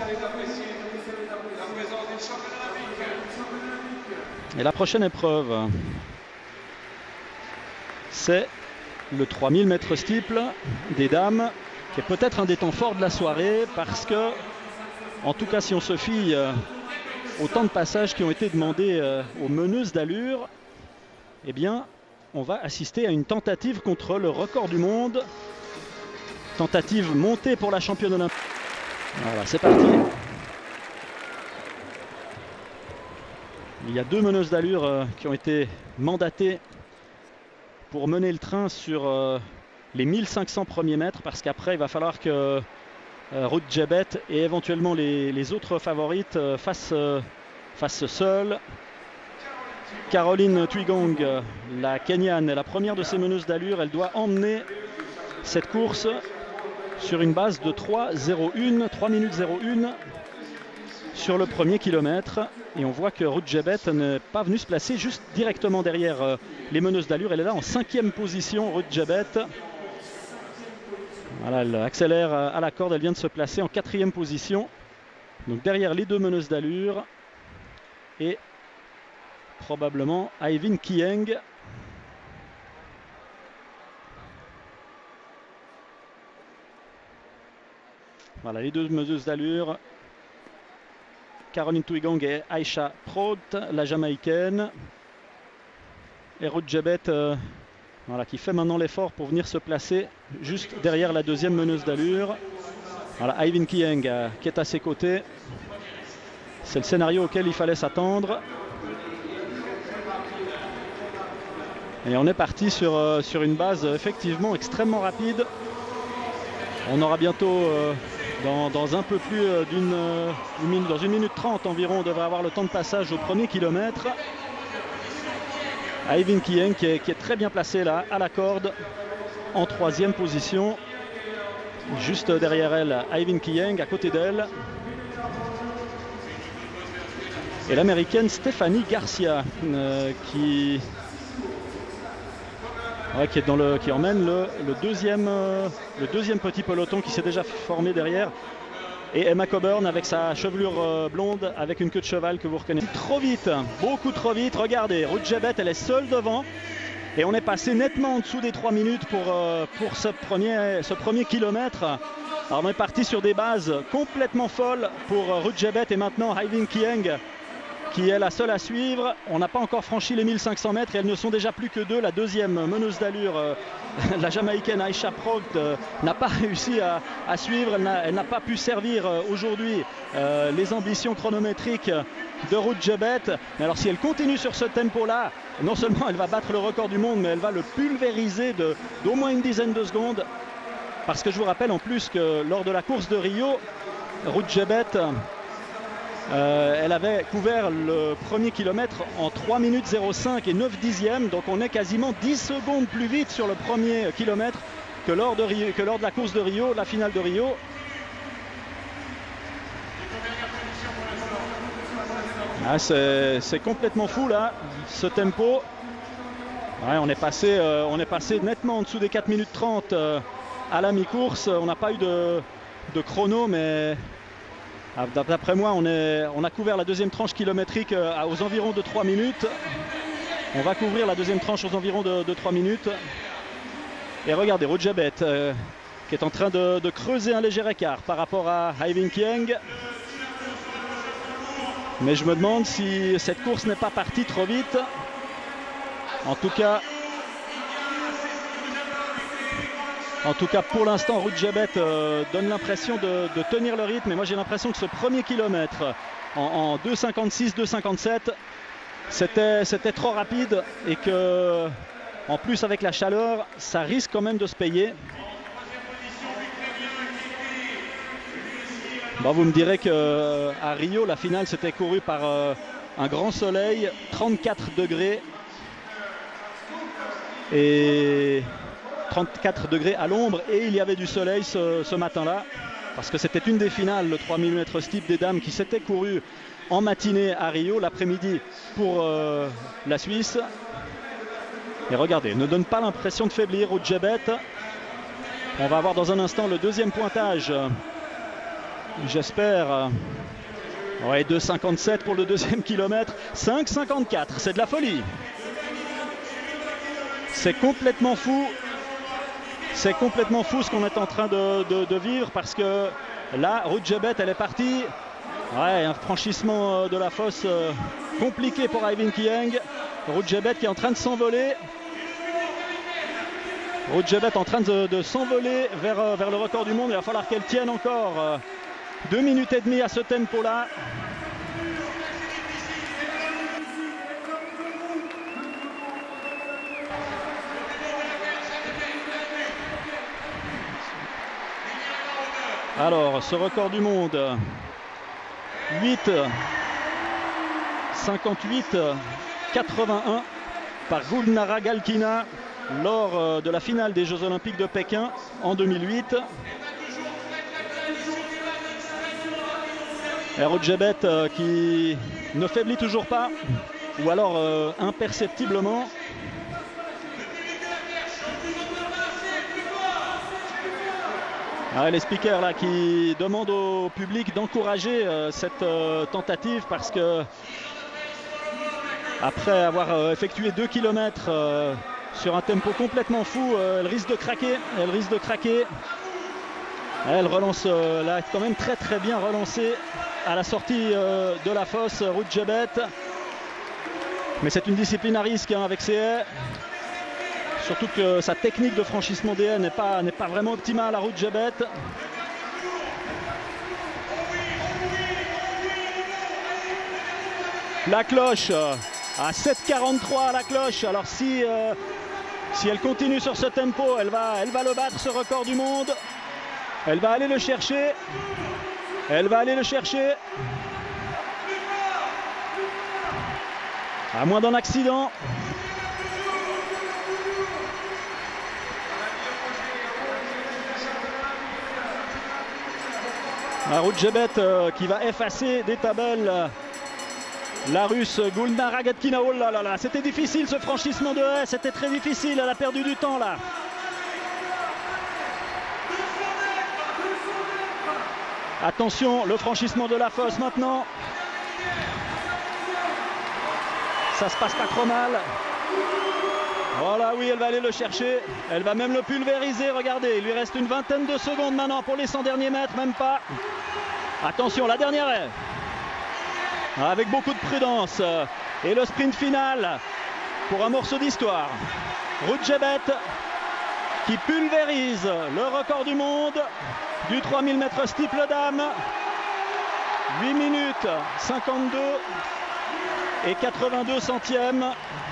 Et la prochaine épreuve, c'est le 3000 mètres steeple des dames, qui est peut-être un des temps forts de la soirée, parce que, en tout cas si on se fie au temps de passage qui ont été demandés aux meneuses d'allure, eh bien on va assister à une tentative contre le record du monde. Tentative montée pour la championne olympique. Voilà, c'est parti. Il y a deux meneuses d'allure qui ont été mandatées pour mener le train sur les 1500 premiers mètres, parce qu'après il va falloir que Ruth Jebet et éventuellement les autres favorites fassent seules. Caroline Twigong, la Kenyane, est la première de ces meneuses d'allure. Elle doit emmener cette course sur une base de 3 minutes 01 sur le premier kilomètre. Et on voit que Ruth Jebet n'est pas venue se placer juste directement derrière les meneuses d'allure. Elle est là en 5e position, Ruth Jebet. Voilà, elle accélère à la corde, elle vient de se placer en 4e position. Donc derrière les deux meneuses d'allure. Et probablement Aivin Kieng. Voilà, les deux meneuses d'allure. Caroline Twigong et Aisha Prout, la Jamaïcaine. Et Ruth Jebet, voilà, qui fait maintenant l'effort pour venir se placer juste derrière la deuxième meneuse d'allure. Voilà, Aivin Kieng qui est à ses côtés. C'est le scénario auquel il fallait s'attendre. Et on est parti sur une base effectivement extrêmement rapide. On aura bientôt, dans un peu plus dans 1 minute 30 environ, on devrait avoir le temps de passage au premier kilomètre. Aivin Kieng qui est très bien placé là, à la corde, en 3e position. Juste derrière elle, Aivin Kieng, à côté d'elle. Et l'américaine Stephanie Garcia qui emmène le deuxième petit peloton qui s'est déjà formé derrière. Et Emma Coburn avec sa chevelure blonde avec une queue de cheval que vous reconnaissez. Trop vite, beaucoup trop vite. Regardez, Ruth Jebet, elle est seule devant. Et on est passé nettement en dessous des 3 minutes pour ce premier kilomètre. Alors on est parti sur des bases complètement folles pour Ruth Jebet et maintenant Aivin Kieng, qui est la seule à suivre. On n'a pas encore franchi les 1500 mètres et elles ne sont déjà plus que deux. La deuxième meneuse d'allure, la Jamaïcaine Aisha Prout, n'a pas réussi à suivre. Elle n'a pas pu servir aujourd'hui les ambitions chronométriques de Ruth Jebet. Mais alors si elle continue sur ce tempo-là, non seulement elle va battre le record du monde, mais elle va le pulvériser d'au moins une dizaine de secondes. Parce que je vous rappelle en plus que lors de la course de Rio, Ruth Jebet, elle avait couvert le premier kilomètre en 3 minutes 05 et 9 dixièmes. Donc on est quasiment 10 secondes plus vite sur le premier kilomètre que lors de la course de Rio, la finale de Rio. Ah, c'est complètement fou là, ce tempo. Ouais, on est passé nettement en dessous des 4 minutes 30 à la mi-course. On n'a pas eu de chrono, mais d'après moi, on a couvert la deuxième tranche kilométrique aux environs de 3 minutes. On va couvrir la deuxième tranche aux environs de 3 minutes. Et regardez, Ruth Jebet qui est en train de creuser un léger écart par rapport à Aivin Kieng. Mais je me demande si cette course n'est pas partie trop vite. En tout cas, pour l'instant, Ruth Jebet donne l'impression de tenir le rythme. Et moi, j'ai l'impression que ce premier kilomètre en 2,56, 2,57, c'était trop rapide. Et que, en plus, avec la chaleur, ça risque quand même de se payer. Bon, vous me direz qu'à Rio, la finale s'était courue par un grand soleil, 34 degrés. Et 34 degrés à l'ombre, et il y avait du soleil ce matin-là, parce que c'était une des finales, le 3000 mètres steeple des dames, qui s'était couru en matinée à Rio, l'après-midi pour la Suisse. Et regardez, ne donne pas l'impression de faiblir Ruth Jebet. On va avoir dans un instant le deuxième pointage j'espère. Ouais, 2,57 pour le deuxième kilomètre, 5,54, c'est de la folie. C'est complètement fou. C'est complètement fou ce qu'on est en train de vivre, parce que là, Ruud Jebet, elle est partie. Ouais, un franchissement de la fosse compliqué pour Eivind Kieng. Ruud Jebet qui est en train de s'envoler. Ruud Jebet en train de s'envoler vers le record du monde. Il va falloir qu'elle tienne encore 2 minutes et demie à ce tempo-là. Alors, ce record du monde, 8,58,81 par Gulnara Galkina lors de la finale des Jeux Olympiques de Pékin en 2008. Ruud Jebet qui ne faiblit toujours pas, ou alors imperceptiblement. Les speakers là qui demandent au public d'encourager cette tentative, parce que après avoir effectué 2 km sur un tempo complètement fou, elle risque de craquer. Elle risque de craquer. Elle relance là, quand même très bien relancée à la sortie de la fosse, Ruud Jebet. Mais c'est une discipline à risque avec ses haies. Surtout que sa technique de franchissement des haies n'est pas vraiment optimale à Ruud Jebet. La cloche à 7,43 à la cloche. Alors si elle continue sur ce tempo, elle va le battre, ce record du monde. Elle va aller le chercher. Elle va aller le chercher. À moins d'un accident. Ruud Jebet qui va effacer des tabelles la Russe Gulnara Galkina. Oh là là là, c'était difficile ce franchissement de haie, c'était très difficile, elle a perdu du temps là. Attention, le franchissement de la fosse maintenant. Ça se passe pas trop mal. Voilà, oui, elle va aller le chercher. Elle va même le pulvériser, regardez. Il lui reste une vingtaine de secondes maintenant pour les 100 derniers mètres, même pas. Attention, la dernière est. Avec beaucoup de prudence. Et le sprint final pour un morceau d'histoire. Ruud Jebet qui pulvérise le record du monde du 3000 mètres steeple dame. 8 minutes 52 et 82 centièmes.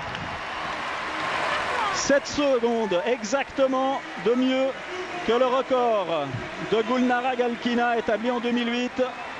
7 secondes exactement de mieux que le record de Gulnara Galkina établi en 2008.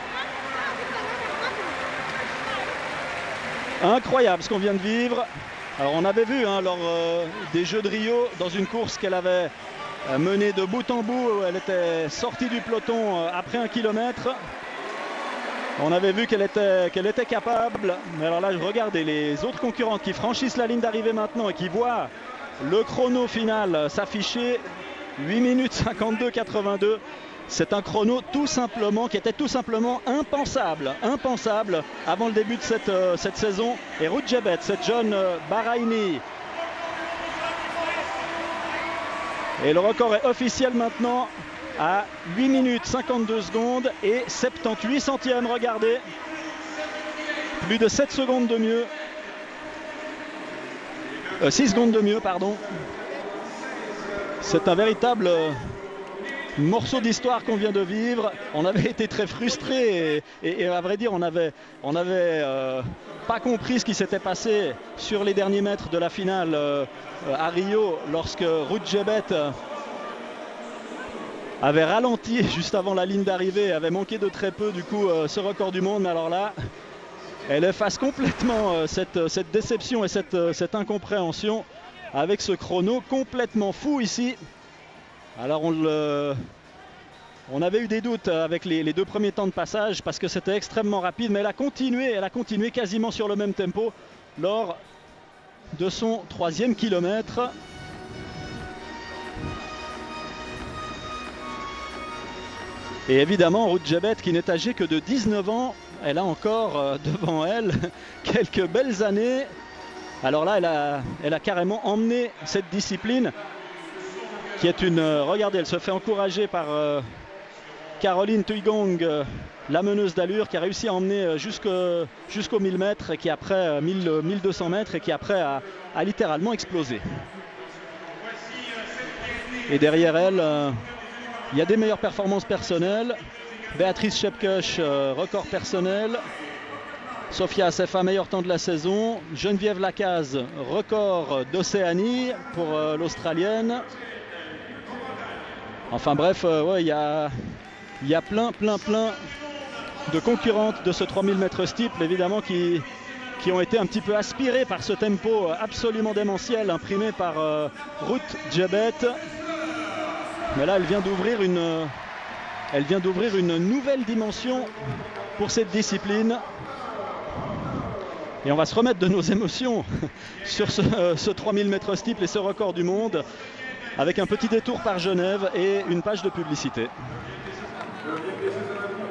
Incroyable ce qu'on vient de vivre. Alors on avait vu lors des Jeux de Rio, dans une course qu'elle avait menée de bout en bout, où elle était sortie du peloton après 1 kilomètre. On avait vu qu'elle était capable. Mais alors là, regardez les autres concurrentes qui franchissent la ligne d'arrivée maintenant et qui voient le chrono final s'afficher. 8 minutes 52,82. C'est un chrono qui était tout simplement impensable avant le début de cette saison. Et Ruud Jebet, cette jeune Bahreïnie. Et le record est officiel maintenant à 8 minutes 52 secondes et 78 centièmes. Regardez, plus de 7 secondes de mieux. 6 secondes de mieux, pardon. C'est un véritable morceau d'histoire qu'on vient de vivre. On avait été très frustrés et à vrai dire on avait pas compris ce qui s'était passé sur les derniers mètres de la finale à Rio, lorsque Ruud Jebet avait ralenti juste avant la ligne d'arrivée, avait manqué de très peu du coup ce record du monde. Mais alors là, elle efface complètement cette déception et cette incompréhension avec ce chrono complètement fou ici. Alors on avait eu des doutes avec les 2 premiers temps de passage parce que c'était extrêmement rapide, mais elle a continué quasiment sur le même tempo lors de son 3e kilomètre. Et évidemment, Ruth Jebet, qui n'est âgée que de 19 ans, elle a encore devant elle quelques belles années. Alors là, elle a carrément emmené cette discipline qui est une... regardez, elle se fait encourager par Caroline Thuygong, la meneuse d'allure, qui a réussi à emmener jusqu'aux 1000 mètres et qui après 1200 mètres et qui après a littéralement explosé. Et derrière elle, il y a des meilleures performances personnelles. Béatrice Chepkuch, record personnel. Sofia Assefa, meilleur temps de la saison. Geneviève Lacaze, record d'Océanie pour l'Australienne. Enfin bref, ouais, il y a plein de concurrentes de ce 3000 mètres steeple, évidemment, qui ont été un petit peu aspirées par ce tempo absolument démentiel imprimé par Ruth Jebet. Mais là, elle vient d'ouvrir une nouvelle dimension pour cette discipline. Et on va se remettre de nos émotions sur ce 3000 mètres steeple et ce record du monde, avec un petit détour par Genève et une page de publicité.